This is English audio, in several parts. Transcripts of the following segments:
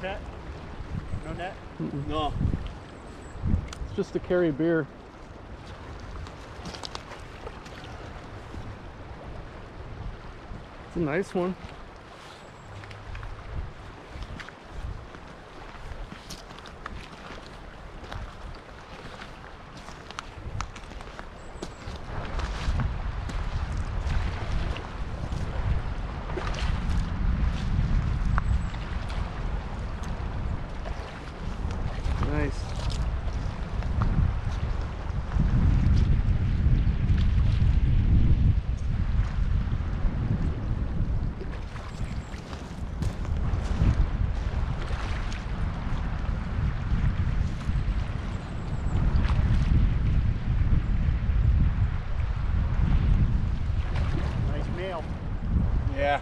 net? No net? No. It's just to carry beer. It's a nice one. Nice. Nice male. Yeah.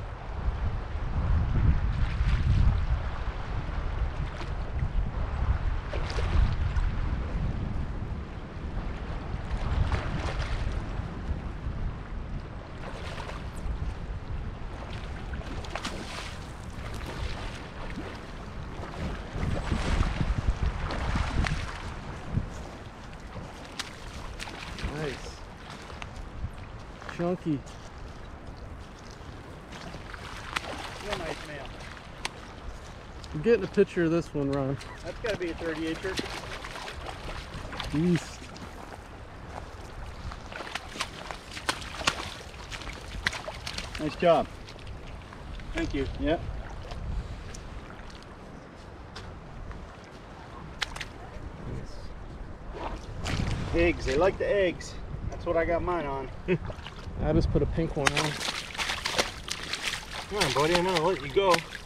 Nice. Chunky. Real nice male. I'm getting a picture of this one, Ron. That's got to be a 30-incher. Beast. Nice job. Thank you. Yep. Eggs. They like the eggs. That's what I got mine on. I just put a pink one on. Come on, buddy. I'm gonna let you go.